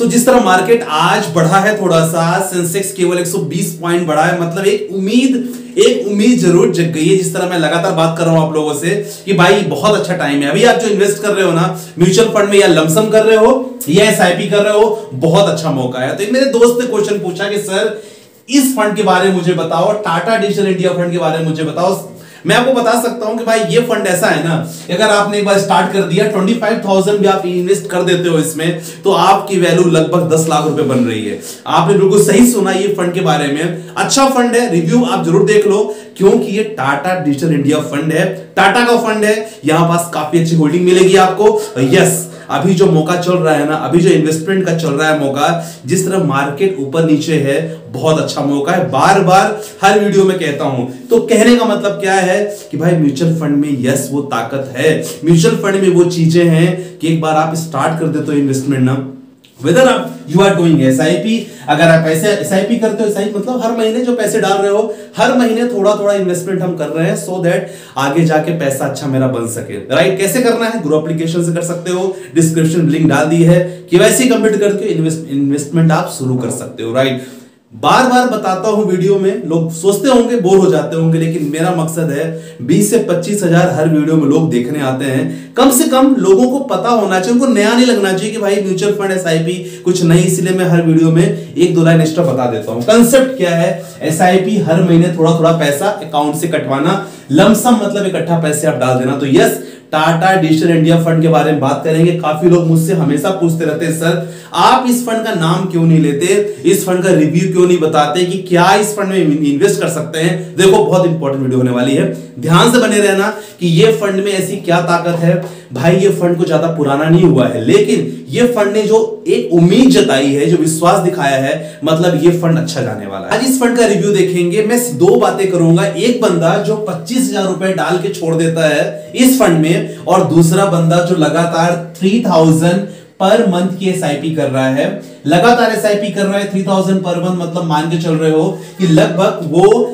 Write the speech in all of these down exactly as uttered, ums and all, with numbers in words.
सो जिस तरह मार्केट आज बढ़ा है थोड़ा सा, सेंसेक्स केवल एक सौ बीस पॉइंट बढ़ा है, मतलब एक उम्मीद एक उम्मीद जरूर जग गई है। जिस तरह मैं लगातार बात कर रहा हूं आप लोगों से कि भाई बहुत अच्छा टाइम है। अभी आप जो इन्वेस्ट कर रहे हो ना म्यूचुअल फंड में, या लमसम कर रहे हो या एसआईपी कर रहे हो, बहुत अच्छा मौका है। तो मेरे दोस्त ने क्वेश्चन पूछा कि सर इस फंड के बारे में मुझे बताओ, टाटा डिजिटल इंडिया फंड के बारे में मुझे बताओ। मैं आपको बता सकता हूं कि भाई ये फंड ऐसा है ना, अगर आपने एक बार स्टार्ट कर दिया, पच्चीस हज़ार भी आप इन्वेस्ट कर देते हो इसमें, तो आपकी वैल्यू लगभग दस लाख रुपए बन रही है। आपने बिल्कुल सही सुना ये फंड के बारे में। अच्छा फंड है, रिव्यू आप जरूर देख लो, क्योंकि ये टाटा डिजिटल इंडिया फंड है, टाटा का फंड है। यहां पास काफी अच्छी होल्डिंग मिलेगी आपको। यस, अभी जो मौका चल रहा है ना, अभी जो इन्वेस्टमेंट का चल रहा है मौका, जिस तरह मार्केट ऊपर नीचे है, बहुत अच्छा मौका है। बार बार हर वीडियो में कहता हूं, तो कहने का मतलब क्या है कि भाई म्यूचुअल फंड में यस वो ताकत है, म्यूचुअल फंड में वो चीजें हैं कि एक बार आप स्टार्ट कर देते हो इन्वेस्टमेंट ना, वेदर आप यू आर डूइंग एसआईपी, अगर आप ऐसे एसआईपी करते हो, एसआईपी मतलब हर महीने जो पैसे डाल रहे हो, हर महीने थोड़ा थोड़ा इन्वेस्टमेंट हम कर रहे हैं, सो दैट आगे जाके पैसा अच्छा मेरा बन सके। राइट, कैसे करना है? ग्रो एप्लीकेशन से कर सकते हो, डिस्क्रिप्शन लिंक डाल दी है, केवाईसी कंप्लीट करके इन्वेस्ट इन्वेस्टमेंट आप शुरू कर सकते हो। राइट, बार बार बताता हूं वीडियो में, लोग सोचते होंगे बोर हो जाते होंगे, लेकिन मेरा मकसद है बीस से पच्चीस हजार हर वीडियो में लोग देखने आते हैं। कम से कम लोगों को पता होना चाहिए, उनको नया नहीं लगना चाहिए कि भाई म्यूचुअल फंड एसआईपी कुछ नहीं, इसलिए मैं हर वीडियो में एक दो लाइन एक्स्ट्रा बता देता हूं। कंसेप्ट क्या है? एसआईपी हर महीने थोड़ा थोड़ा पैसा अकाउंट से कटवाना, लमसम मतलब इकट्ठा पैसे आप डाल देना। तो yes, Tata Digital India Fund के बारे में बात करेंगे। काफी लोग मुझसे हमेशा पूछते रहते हैं, सर आप इस फंड का नाम क्यों नहीं लेते, इस फंड का रिव्यू क्यों नहीं बताते कि क्या इस फंड में इन्वेस्ट कर सकते हैं। देखो बहुत इंपॉर्टेंट वीडियो होने वाली है, ध्यान से बने रहना कि ये फंड में ऐसी क्या ताकत है। भाई ये फंड को ज्यादा पुराना नहीं हुआ है, लेकिन ये फंड ने जो एक उम्मीद जताई है, जो विश्वास दिखाया है, मतलब ये फंड अच्छा जाने वाला है। आज इस फंड का रिव्यू देखेंगे। मैं दो बातें करूंगा, एक बंदा जो पच्चीस हजार रुपए डाल के छोड़ देता है इस फंड में, और दूसरा बंदा जो लगातार तीन हज़ार पर मंथ की एसआईपी कर रहा है, लगातार एसआईपी कर रहा है तीन हज़ार पर मंथ, मतलब मान के चल रहे हो कि लगभग वो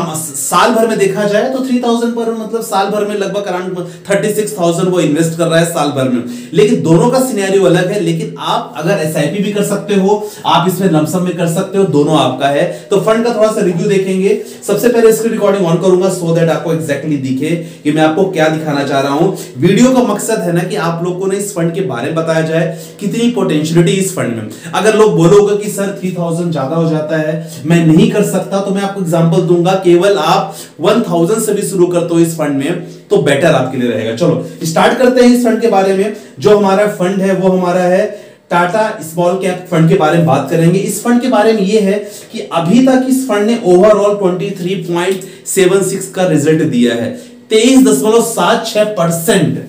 साल भर में देखा जाए तो तीन हज़ार पर मतलब साल भर में लगभग अराउंड छत्तीस हज़ार वो इन्वेस्ट कर रहा है साल भर में। लेकिन दोनों का सिनेरियो अलग है। लेकिन आप अगर एसआईपी भी कर सकते हो, आप इसमें लमसम में कर सकते हो, दोनों आपका है। तो फंड का थोड़ा सा रिव्यू देखेंगे। सबसे पहले इसकी रिकॉर्डिंग ऑन करूंगा सो दैट आपको एग्जैक्टली दिखे कि मैं आपको क्या दिखाना चाह रहा हूं। वीडियो का मकसद है ना कि आप लोगों को इस फंड के बारे में बताया जाए, कितनी पोटेंशियलिटी इस फंड में। अगर लोग बोलोगे कि सर तीन हज़ार ज्यादा हो जाता है, मैं नहीं कर सकता, तो मैं आपको एग्जांपल दूंगा। केवल आप एक हज़ार से भी शुरू करते हो इस फंड में तो बेटर आपके लिए रहेगा। चलो स्टार्ट करते हैं इस फंड के बारे में। जो हमारा फंड है वो हमारा है टाटा स्मॉल कैप फंड के बारे में बात करेंगे। इस फंड के बारे में ये है कि अभी तक इस फंड ने ओवरऑल तेईस पॉइंट सात छह का रिजल्ट दिया है, तेईस दशमलव सात छह परसेंट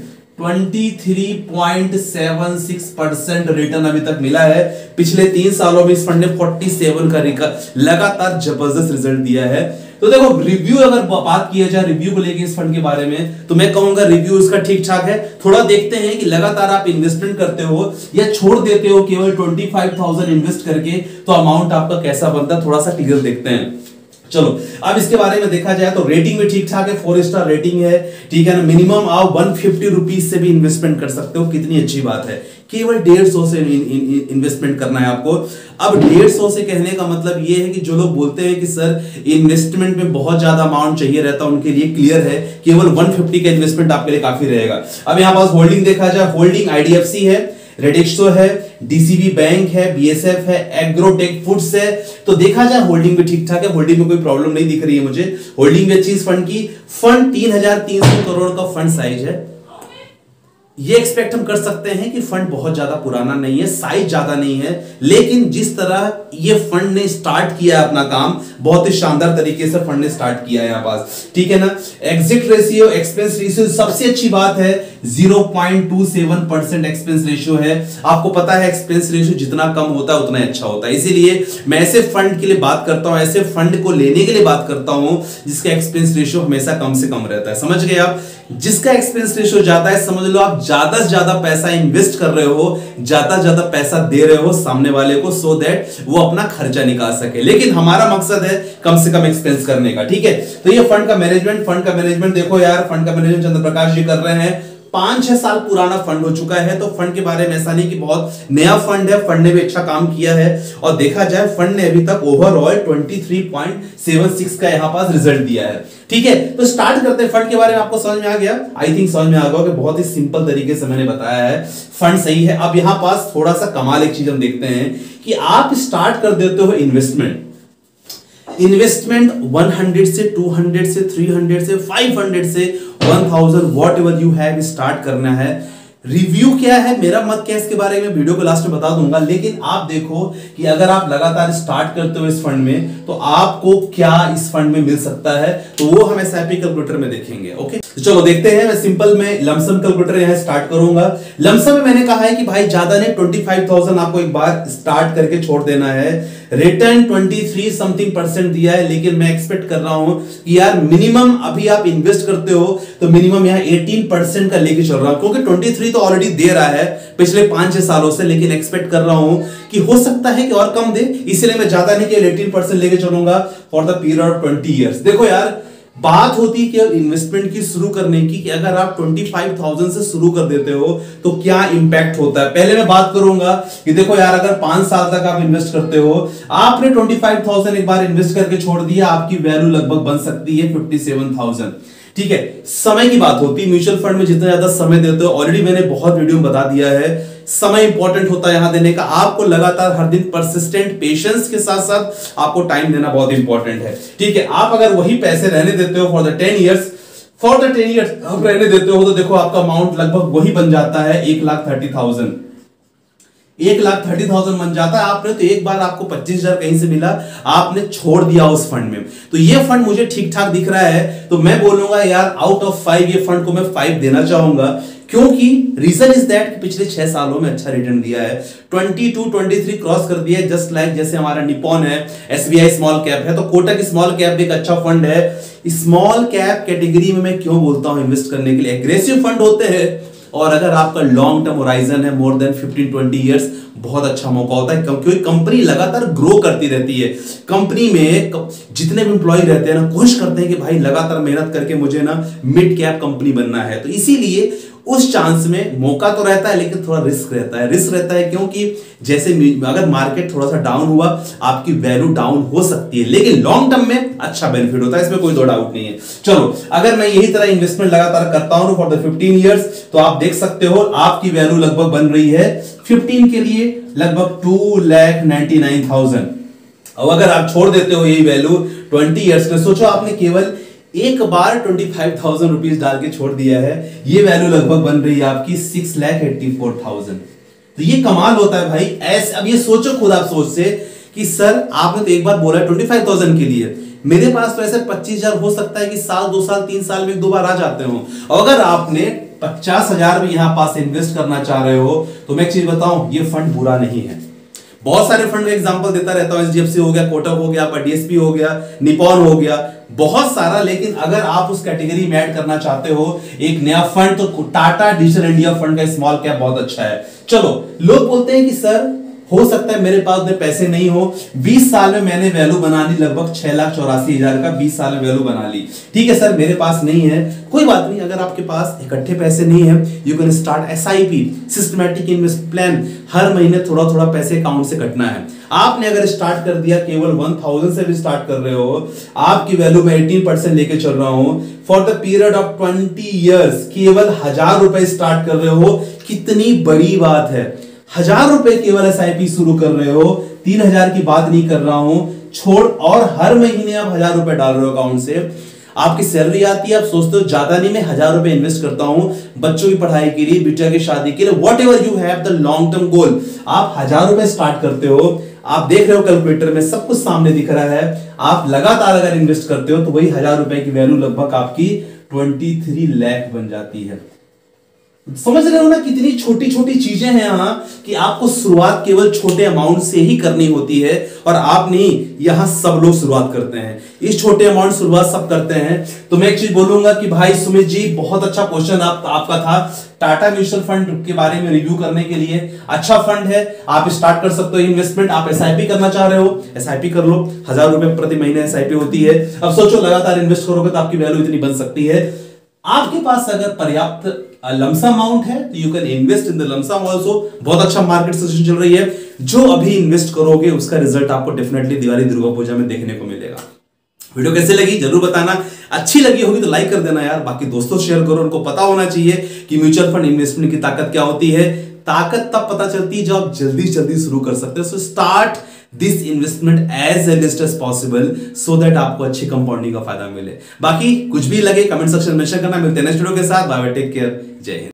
तेईस पॉइंट सात छह परसेंट रिटर्न अभी तक मिला है। पिछले तीन सालों में इस फंड ने सैंतालीस का लगातार जबरदस्त रिजल्ट दिया है। तो देखो रिव्यू अगर बात किया जाए रिव्यू को लेके इस फंड के बारे में, तो मैं कहूंगा रिव्यू इसका ठीक ठाक है। थोड़ा देखते हैं कि लगातार आप इन्वेस्टमेंट करते हो या छोड़ देते हो केवल पच्चीस हज़ार इन्वेस्ट करके, तो अमाउंट आपका कैसा बनता है, थोड़ा सा क्लियर देखते हैं। चलो अब इसके बारे में देखा जाए तो रेटिंग भी ठीक ठाक है, फोर स्टार रेटिंग है, ठीक है ना। मिनिमम आप एक सौ पचास रुपीस से भी इन्वेस्टमेंट कर सकते हो, कितनी अच्छी बात है। केवल डेढ़ सौ से इन्वेस्टमेंट करना है आपको। अब डेढ़ सौ से कहने का मतलब ये है कि जो लोग बोलते हैं कि सर इन्वेस्टमेंट में बहुत ज्यादा अमाउंट चाहिए रहता है, उनके लिए क्लियर है केवल एक सौ पचास का इन्वेस्टमेंट आपके लिए काफी रहेगा। अब यहाँ पास होल्डिंग देखा जाए, होल्डिंग आईडीएफसी है, रेडिक्सो है, डीसीबी बैंक है, बीएसएफ है, एग्रोटेक फूड्स है। तो देखा जाए होल्डिंग भी ठीक ठाक है, होल्डिंग में कोई प्रॉब्लम नहीं दिख रही है मुझे। होल्डिंग भी अच्छी इस फंड की। फंड तीन हजार तीन सौ करोड़ का फंड साइज है। ये एक्सपेक्ट हम कर सकते हैं कि फंड बहुत ज्यादा पुराना नहीं है, साइज ज्यादा नहीं है, लेकिन जिस तरह ये फंड ने स्टार्ट किया अपना काम, बहुत ही शानदार तरीके से फंड ने स्टार्ट किया है यहाँ पास, ठीक है ना। एग्जिट रेशियो, एक्सपेंस रेशियो, सबसे अच्छी बात है zero point two seven percent expense ratio है। आपको पता है एक्सपेंस रेशियो जितना कम होता है उतना अच्छा होता है, इसीलिए मैं ऐसे फंड के लिए बात करता हूं, ऐसे फंड को लेने के लिए बात करता हूं जिसका एक्सपेंस रेशियो हमेशा कम से कम रहता है। समझ गए आप? जिसका एक्सपेंस रेशियो ज्यादा है, समझ लो आप ज्यादा से ज्यादा पैसा इन्वेस्ट कर रहे हो, ज्यादा से ज्यादा पैसा दे रहे हो सामने वाले को, सो दैट वो अपना खर्चा निकाल सके। लेकिन हमारा मकसद है कम से कम एक्सपेंस करने का, ठीक है। तो ये फंड का मैनेजमेंट, फंड का मैनेजमेंट देखो यार, फंड का मैनेजमेंट चंद्र प्रकाश जी कर रहे हैं। पांच छह साल पुराना फंड हो चुका है। तो फंड के बारे में ऐसा नहीं कि बहुत नया फंड है, फंड ने भी अच्छा काम किया है और देखा जाए फंड ने अभी तक ओवरऑल तेईस पॉइंट सात छह का यहां पास रिजल्ट दिया है। ठीक है, तो स्टार्ट करते हैं। फंड के बारे में आपको समझ में आ गया, आई थिंक समझ में आ गया कि बहुत ही सिंपल तरीके से मैंने बताया है, फंड सही है। अब यहां पास थोड़ा सा कमाल एक चीज हम देखते हैं कि आप स्टार्ट कर देते हो इन्वेस्टमेंट इन्वेस्टमेंट सौ से दो सौ से तीन सौ से पाँच सौ से हज़ार व्हाटएवर यू हैव स्टार्ट करना है। रिव्यू क्या है, मेरा मत क्या है इसके बारे में वीडियो को लास्ट में बता दूंगा, लेकिन आप देखो कि अगर आप लगातार स्टार्ट करते हो इस फंड में तो आपको क्या इस फंड में मिल सकता है, तो वो हम एसआईपी कैलकुलेटर में देखेंगे। ओके, तो चलो देखते हैं। मैं सिंपल में लमसम कैलकुलेटर यहां स्टार्ट करूंगा। लमसम में मैंने कहा है कि भाई ज्यादा नहीं, पच्चीस हज़ार आपको एक बार स्टार्ट करके छोड़ देना है। रिटर्न तेईस समथिंग परसेंट दिया है, लेकिन मैं एक्सपेक्ट कर रहा हूं कि यार मिनिमम अभी आप इन्वेस्ट करते हो तो मिनिमम यहां अठारह परसेंट का लेके चल रहा हूं, क्योंकि तेईस तो ऑलरेडी दे रहा है पिछले पांच छह सालों से, लेकिन एक्सपेक्ट कर रहा हूं कि हो सकता है कि और कम दे, इसलिए मैं ज्यादा नहीं कि अठारह परसेंट लेके चलूंगा फॉर द पीरियड ऑफ बीस इयर्स। देखो यार, बात होती है कि इन्वेस्टमेंट की शुरू करने की कि अगर आप पच्चीस हज़ार से शुरू कर देते हो तो क्या इंपैक्ट होता है। पहले मैं बात करूंगा कि देखो यार, अगर पांच साल तक आप इन्वेस्ट करते हो, आपने पच्चीस हज़ार एक बार इन्वेस्ट करके छोड़ दिया, आपकी वैल्यू लगभग बन सकती है सत्तावन हज़ार। ठीक है, समय की बात होती है, म्यूचुअल फंड में जितना ज्यादा समय देते हो, ऑलरेडी मैंने बहुत वीडियो में बता दिया है, समय इंपॉर्टेंट होता है यहां देने का। आपको लगातार हर दिन परसिस्टेंट पेशेंस के साथ साथ आपको टाइम देना बहुत इंपॉर्टेंट है। ठीक है, आप अगर वही पैसे रहने देते हो for the ten years for the ten years आप रहने देते हो तो देखो आपका अमाउंट लगभग वही बन जाता है, एक लाख थर्टी थाउजेंड एक लाख थर्टी थाउजेंड बन जाता है। आपने तो एक बार आपको पच्चीस हजार कहीं से मिला, आपने छोड़ दिया उस फंड में, तो ये फंड मुझे ठीक ठाक दिख रहा है, तो मैं बोलूंगा यार आउट ऑफ फाइव ये फंड को मैं फाइव देना चाहूंगा, क्योंकि रीजन इज दैट कि पिछले छह सालों में अच्छा रिटर्न दिया है, बाईस, तेईस क्रॉस कर दिया है, जस्ट लाइक जैसे हमारा निपॉन है, एसबीआई स्मॉल कैप है, तो कोटक स्मॉल कैप भी एक अच्छा फंड है। स्मॉल कैप कैटेगरी में मैं क्यों बोलता हूं इन्वेस्ट करने के लिए, एग्रेसिव फंड होते हैं और अगर आपका लॉन्ग टर्म होराइजन है मोर देन पंद्रह बीस इयर्स, बहुत अच्छा मौका होता है, क्योंकि कंपनी लगातार ग्रो करती रहती है। कंपनी में जितने भी एम्प्लॉय रहते हैं ना, कोशिश करते हैं कि भाई लगातार मेहनत करके मुझे ना मिड कैप कंपनी बनना है, तो इसीलिए उस चांस में मौका तो रहता है, लेकिन थोड़ा रिस्क रहता है। रिस्क रहता है क्योंकि जैसे अगर मार्केट थोड़ा सा डाउन हुआ, आपकी वैल्यू डाउन हो सकती है, लेकिन लॉन्ग टर्म में अच्छा बेनिफिट होता है, इसमें कोई दो डाउट नहीं है। चलो, अगर मैं यही तरह इन्वेस्टमेंट लगातार करता हूं फॉर द पंद्रह इयर्स, तो आप देख सकते हो आपकी वैल्यू लगभग बन रही है पंद्रह के लिए लगभग दो लाख निन्यानवे हज़ार। अब अगर आप छोड़ देते हो यही वैल्यू बीस इयर्स में, सोचो आपने केवल एक बार पच्चीस हज़ार रुपीस डाल के छोड़ दिया है, ये वैल्यू लगभग बन रही है आपकी छह लाख चौरासी हज़ार। तो ये कमाल होता है भाई। ऐसे अब ये सोचो खुद आप सोच से कि सर आपने तो एक बार बोला पच्चीस हज़ार के लिए, मेरे पास तो ऐसे पच्चीस हज़ार हो सकता है कि साल दो साल तीन साल में दो बार आ जाते हो। और अगर आपने पचास हजार भी यहां पास इन्वेस्ट करना चाह रहे हो, तो मैं एक चीज बताऊं, ये फंड बुरा नहीं है। बहुत सारे फंड का एग्जांपल देता रहता हूं, एचडीएफसी हो गया, कोटक हो गया, डीएसपी हो गया, निपॉन हो गया, बहुत सारा। लेकिन अगर आप उस कैटेगरी में ऐड करना चाहते हो एक नया फंड, तो टाटा डिजिटल इंडिया फंड का स्मॉल कैप बहुत अच्छा है। चलो, लोग बोलते हैं कि सर हो सकता है मेरे पास में पैसे नहीं हो, बीस साल में मैंने वैल्यू बना ली लगभग छह लाख चौरासी हजार का, बीस साल में वैल्यू बना ली। ठीक है सर, मेरे पास नहीं है, कोई बात नहीं। अगर आपके पास इकट्ठे पैसे नहीं है, you can start SIP, systematic invest plan. हर महीने थोड़ा थोड़ा पैसे अकाउंट से कटना है। आपने अगर स्टार्ट कर दिया, केवल वन थाउजेंड से भी स्टार्ट कर रहे हो, आपकी वैल्यू में अठारह परसेंट लेके चल रहा हूं for the period of twenty years, केवल हजार रुपए स्टार्ट कर रहे हो, कितनी बड़ी बात है। हजार रुपए केवल एसआईपी शुरू कर रहे हो, तीन हजार की बात नहीं कर रहा हूं, छोड़, और हर महीने आप हजार रुपए डाल रहे हो अकाउंट से, आपकी सैलरी आती है, आप सोचते हो ज्यादा नहीं, मैं हजार रुपए इन्वेस्ट करता हूं बच्चों की पढ़ाई के लिए, बिटिया की शादी के लिए, whatever you have the long term goal, आप हजार रुपए स्टार्ट करते हो। आप देख रहे हो कैलकुलेटर में सब कुछ सामने दिख रहा है, आप लगातार अगर इन्वेस्ट करते हो तो वही हजार रुपए की वैल्यू लगभग आपकी तेईस लाख बन जाती है। समझ रहे हो ना, कितनी छोटी छोटी चीजें हैं यहां कि आपको शुरुआत केवल छोटे अमाउंट से ही करनी होती है, और आप नहीं, यहां सब लोग शुरुआत करते हैं, इस छोटे अमाउंट शुरुआत सब करते हैं। तो मैं एक चीज बोलूंगा कि भाई सुमित जी, बहुत अच्छा क्वेश्चन आप, आपका था टाटा म्यूचुअल फंड के बारे में रिव्यू करने के लिए। अच्छा फंड है, आप स्टार्ट कर सकते हो इन्वेस्टमेंट। आप एसआईपी करना चाह रहे हो, एसआईपी कर लो, हजार रुपए प्रति महीने एसआईपी होती है। अब सोचो लगातार इन्वेस्ट करोगे तो आपकी वैल्यू इतनी बन सकती है। आपके पास अगर पर्याप्त लमसम अमाउंट है तो you can invest in the lump sum also. बहुत अच्छा मार्केट सिचुएशन चल रही है, जो अभी इन्वेस्ट करोगे उसका रिजल्ट आपको डेफिनेटली दिवाली दुर्गा पूजा में देखने को मिलेगा। वीडियो कैसे लगी जरूर बताना, अच्छी लगी होगी तो लाइक कर देना यार, बाकी दोस्तों शेयर करो, उनको पता होना चाहिए कि म्यूचुअल फंड इन्वेस्टमेंट की ताकत क्या होती है। ताकत तब पता चलती है जब आप जल्दी जल्दी शुरू कर सकते हैं। So start this investment as earliest as possible so that आपको अच्छी कंपाउंडिंग का फायदा मिले। बाकी कुछ भी लगे कमेंट सेक्शन में मेंशन करना। मिलते हैं नेक्स्ट वीडियो के साथ। बाय बाय, टेक केयर, जय हिंद।